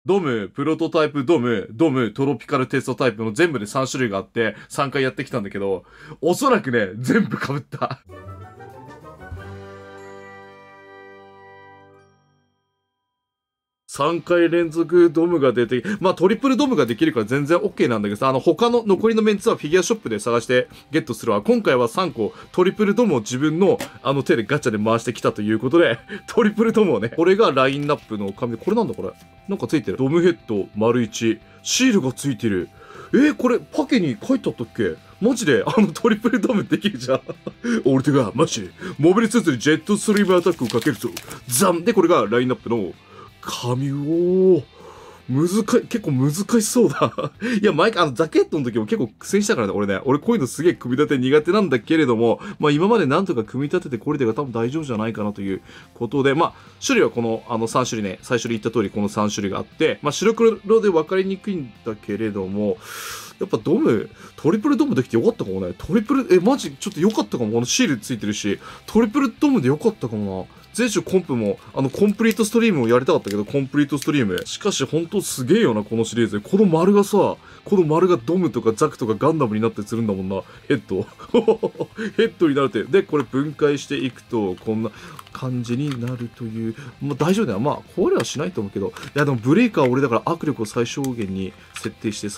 ドム、プロトタイプドム、ドム、トロピカルテストタイプの全部で3種類があって、3回やってきたんだけど、おそらくね、全部被った。3回連続ドムが出て、まあトリプルドムができるから全然 OK なんだけどさ、他の残りのメンツはフィギュアショップで探してゲットするわ。今回は3個トリプルドムを自分の手でガチャで回してきたということで、トリプルドムをね、これがラインナップの紙。これなんだこれ。なんかついてる。ドムヘッド丸1。シールがついてる。これパケに書いてあったっけ？マジでトリプルドムできるじゃん。俺手がマジモビルスーツにジェットストリームアタックをかけるぞ。ザンで、これがラインナップの紙を、結構難しそうだ。いや、前ジャケットの時も結構苦戦したからね、俺ね。俺こういうのすげえ組み立て苦手なんだけれども、まあ今までなんとか組み立ててこれでが多分大丈夫じゃないかなということで、まあ、種類はこの3種類ね、最初に言った通りこの3種類があって、まあ白黒で分かりにくいんだけれども、やっぱトリプルドムできてよかったかもね。マジちょっとよかったかも。シールついてるし、トリプルドムでよかったかもな。前週コンプも、コンプリートストリームをやりたかったけど、コンプリートストリーム。しかし、ほんとすげえよな、このシリーズ。この丸がドムとかザクとかガンダムになってするんだもんな。ヘッド。ヘッドになるって。で、これ分解していくと、こんな感じになるという。まあ大丈夫だよ。まあ、壊れはしないと思うけど。いや、でもブレーカーは俺だから握力を最小限に設定して、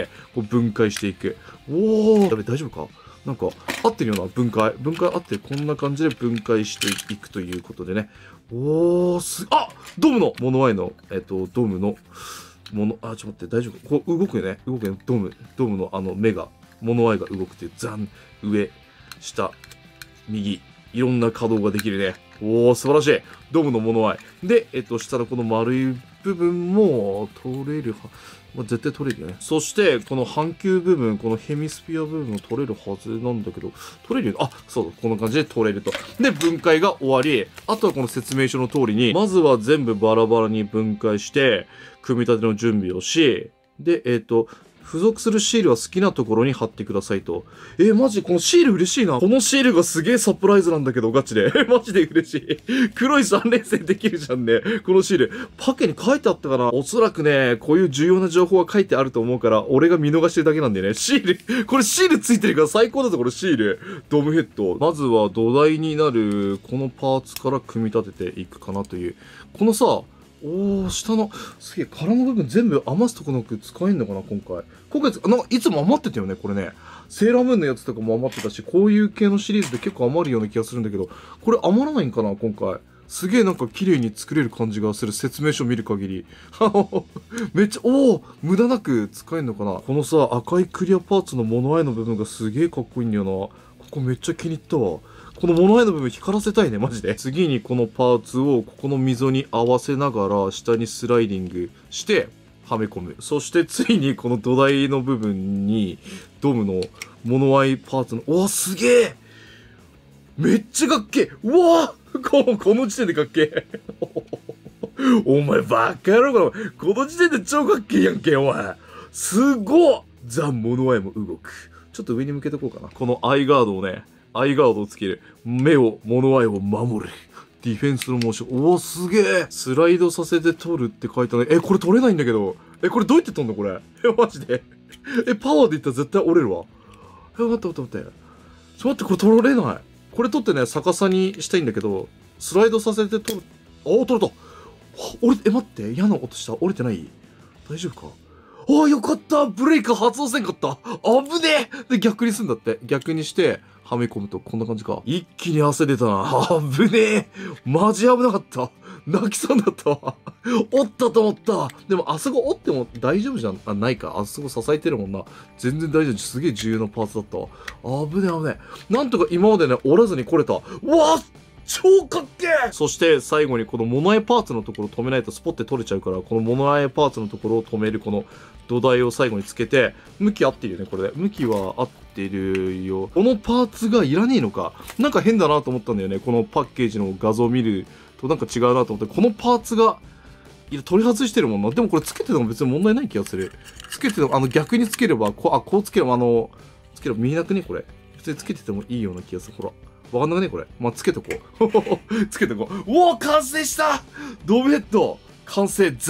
こう分解していく。おー。やべ、大丈夫か？なんか、合ってるよな、分解合ってる。こんな感じで分解していくということでね。ドムの、モノアイの、ドムの、ちょっと待って、大丈夫？こう、動くよね。ドムの目が、モノアイが動くっていう、上、下、右、いろんな稼働ができるね。素晴らしい。ドムのモノアイ。で、下のこの丸い部分も、取れるは、まあ、絶対取れるよね。そして、この半球部分、このヘミスフィア部分も取れるはずなんだけど、取れるよ。そう、こんな感じで取れると。で、分解が終わり、あとはこの説明書の通りに、まずは全部バラバラに分解して、組み立ての準備をし、で、付属するシールは好きなところに貼ってくださいと。マジこのシール嬉しいな。このシールがすげえサプライズなんだけど、ガチで。マジで嬉しい。黒い3連戦できるじゃんね。このシール。パケに書いてあったかな？おそらくね、こういう重要な情報は書いてあると思うから、俺が見逃してるだけなんだよね。これシールついてるから最高だぞ、これシール。ドームヘッド。まずは土台になる、このパーツから組み立てていくかなという。このさ、下の、すげえ、殻の部分全部余すとこなく使えんのかな、今回。なんかいつも余ってたよね、これね。セーラームーンのやつとかも余ってたし、こういう系のシリーズで結構余るような気がするんだけど、これ余らないんかな、今回。すげえなんか綺麗に作れる感じがする、説明書見る限り。めっちゃ、無駄なく使えんのかな。このさ、赤いクリアパーツのモノアイの部分がすげえかっこいいんだよな。ここめっちゃ気に入ったわ。このモノアイの部分光らせたいね、マジで。次にこのパーツをここの溝に合わせながら下にスライディングしてはめ込む。そしてついにこの土台の部分にドムのモノアイパーツの、すげえ！めっちゃかっけえ！この時点でかっけえお前バカ野郎か、この時点で超かっけえやんけ、お前。すごっ！ザ・モノアイも動く。ちょっと上に向けてこうかな。このアイガードをね、アイガードをつける。モノアイを守る。ディフェンスのモーション。すげえ！スライドさせて取るって書いたね。これ取れないんだけど。これどうやって取んのこれ。マジで。パワーでいったら絶対折れるわ。待って。待って、これ取れない。これ取ってね、逆さにしたいんだけど、スライドさせて取る。取れた。待って、嫌な音した。折れてない？大丈夫か？よかった！ブレーカー発動せんかった！危ねえ！で、逆にすんだって。逆にして、はめ込むとこんな感じか。一気に汗出たな。危ねえ！マジ危なかった。泣きそうになったわ。折ったと思った。でも、あそこ折っても大丈夫じゃん。ないか。あそこ支えてるもんな。全然大丈夫。すげえ重要なパーツだったわ。危ねえ。なんとか今までね、折らずに来れた。超かっけえ！そして最後にこのモノアイパーツのところ止めないとスポッて取れちゃうから、このモノアイパーツのところを止めるこの土台を最後につけて、向き合ってるよね、これで。向きは合ってるよ。このパーツがいらねえのか。なんか変だなと思ったんだよね。このパッケージの画像を見るとなんか違うなと思って、このパーツが、取り外してるもんな。でもこれつけてても別に問題ない気がする。つけてても、逆につければ、こうつければ、つければ見えなくねこれ。普通につけててもいいような気がする。ほら。わかんなくねこれ。つけとこう。つけとこう。完成した！ドームヘッド完成！ザン！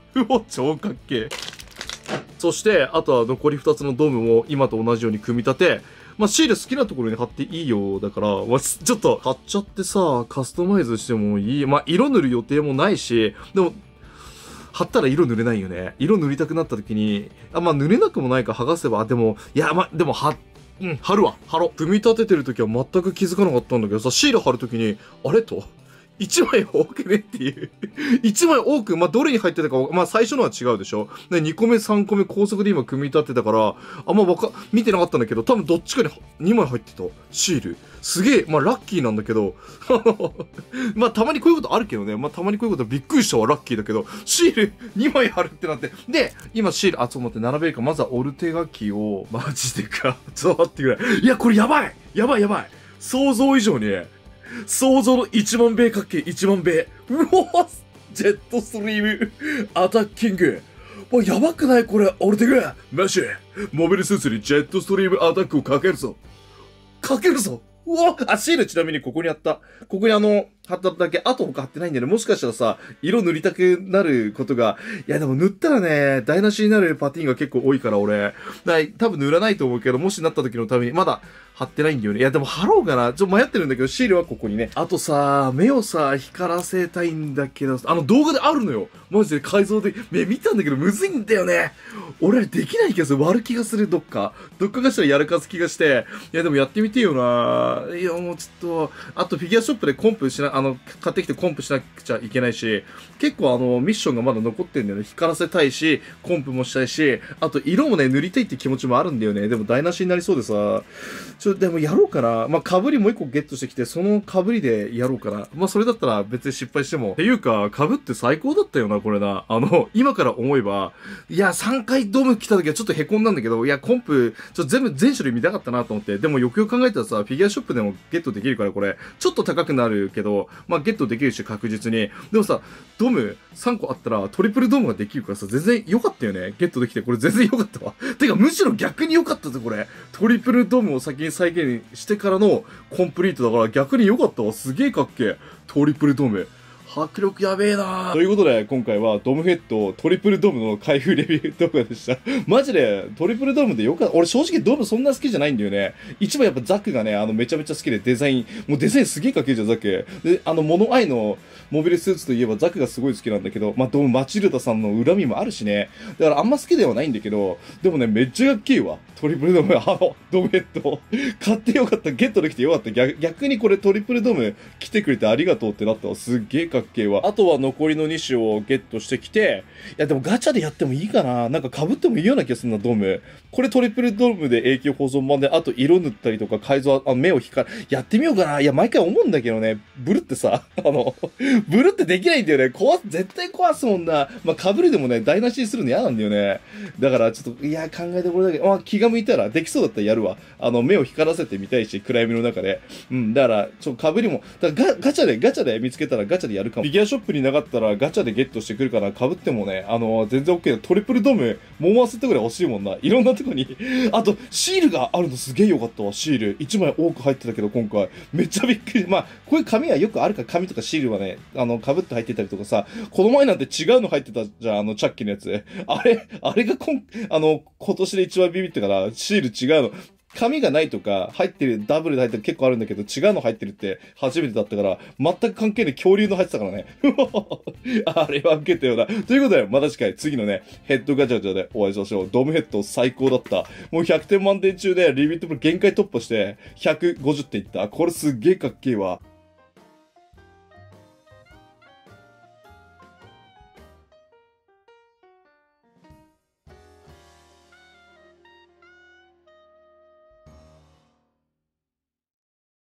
うお、超かっけえ。そして、あとは残り2つのドームも今と同じように組み立て、まあ、シール好きなところに貼っていいよ。だから、まあ、ちょっと貼っちゃってさ、カスタマイズしてもいい。まあ、色塗る予定もないし、でも、貼ったら色塗れないよね。色塗りたくなった時に、まあ、塗れなくもないか剥がせば、でも、いや、まあ、でも貼るわ。貼ろう。組み立ててる時は全く気づかなかったんだけどさ、シール貼る時に、あれと1枚多くねっていう。1枚多く、まあ、どれに入ってたか、まあ、最初のは違うでしょ。で、2個目、3個目、高速で今組み立てたから、あんま見てなかったんだけど、多分どっちかに2枚入ってた。シール。すげえ、まあ、ラッキーなんだけど、まあ、たまにこういうことあるけどね。まあ、たまにこういうことびっくりしたわ、ラッキーだけど、シール2枚貼るってなって。で、今シール、ちょっと待って、並べるか。まずはオルテガキを、マジでか。ちょっと待ってくれ。いや、これやばいやばい。想像以上に、想像の1万倍かっけ1万倍。うおジェットストリームアタッキング。もうやばくないこれ、オルテガマジモビルスーツにジェットストリームアタックをかけるぞ。うわシールちなみにここにあった。ここに貼っただけ。あと他貼ってないんだよね。もしかしたらさ、色塗りたくなることが、いやでも塗ったらね、台無しになるパティーンが結構多いから俺。多分塗らないと思うけど、もしなった時のために、まだ貼ってないんだよね。いやでも貼ろうかな。迷ってるんだけど、シールはここにね。あとさ、目をさ、光らせたいんだけど、動画であるのよ。マジで改造で、目見たんだけど、むずいんだよね。俺できない気がする。割る気がする、どっかがしたらやるかす気がして。いやでもやってみてよないやもうちょっと、あとフィギュアショップでコンプしな、買ってきてコンプしなくちゃいけないし、結構ミッションがまだ残ってんだよね。光らせたいし、コンプもしたいし、あと色もね、塗りたいって気持ちもあるんだよね。でも台無しになりそうでさ、でもやろうかな。まあ、被りもう一個ゲットしてきて、その被りでやろうかな。まあ、それだったら別に失敗しても。っていうか、被って最高だったよな、これな。今から思えば、いや、3回ドーム来た時はちょっと凹んだんだけど、いや、コンプ、全種類見たかったなと思って。でもよくよく考えたらさ、フィギュアショップでもゲットできるから、これ、ちょっと高くなるけど、まあ、ゲットできるし、確実に。でもさ、ドーム3個あったら、トリプルドームができるからさ、全然良かったよね。ゲットできて、これ全然良かったわ。てか、むしろ逆に良かったぜ、これ。トリプルドームを先に再現してからのコンプリートだから逆に良かったわ。すげえかっけえ。トリプルドーム。迫力やべえなー。ということで、今回はドムヘッドトリプルドームの開封レビュー動画でした。マジでトリプルドームでよかった。俺正直ドームそんな好きじゃないんだよね。一番やっぱザックがね、めちゃめちゃ好きでデザイン、もうデザインすげえかっけえじゃん、ザック。で、モノアイのモビルスーツといえばザクがすごい好きなんだけど、まあ、ドームマチルダさんの恨みもあるしね。だからあんま好きではないんだけど、でもね、めっちゃかっけえわ。トリプルドーム、ドームヘッド。買ってよかった。ゲットできてよかった。逆にこれトリプルドーム来てくれてありがとうってなったわ。すっげえかっけえわ。あとは残りの2種をゲットしてきて、いやでもガチャでやってもいいかな。なんか被ってもいいような気がするな、ドーム。これトリプルドームで永久保存版で、あと色塗ったりとか改造、目を光る。やってみようかな。いや、毎回思うんだけどね、ブルってさ、ブルってできないんだよね。絶対壊すもんな。まあ、被るでもね、台無しにするの嫌なんだよね。だからちょっと、いや、考えてこれだけ、まあ、気が向いたら、できそうだったらやるわ。目を光らせてみたいし、暗闇の中で。うん、だから、被りも、だからガチャで見つけたらガチャでやるかも。フィギュアショップになかったらガチャでゲットしてくるから、被ってもね、全然 OK だ。トリプルドーム、もう回せたぐらい欲しいもんな。いろんなとこに。あと、シールがあるのすげえよかったわ、シール。1枚多く入ってたけど、今回。めっちゃびっくり。まあ、こういう紙はよくあるから、紙とかシールはね、被って入ってたりとかさ、この前なんて違うの入ってたじゃん、チャッキーのやつ。あれが今年で一番ビビってから、シール違うの。紙がないとか、入ってる、ダブルで入ってる結構あるんだけど、違うの入ってるって初めてだったから、全く関係ない恐竜の入ってたからね。あれは受けたよな。ということで、また次回、次のね、ヘッドガチャガチャでお会いしましょう。ドームヘッド最高だった。もう100点満点中で、リミットプロ限界突破して、150点いった。これすっげえかっけえわ。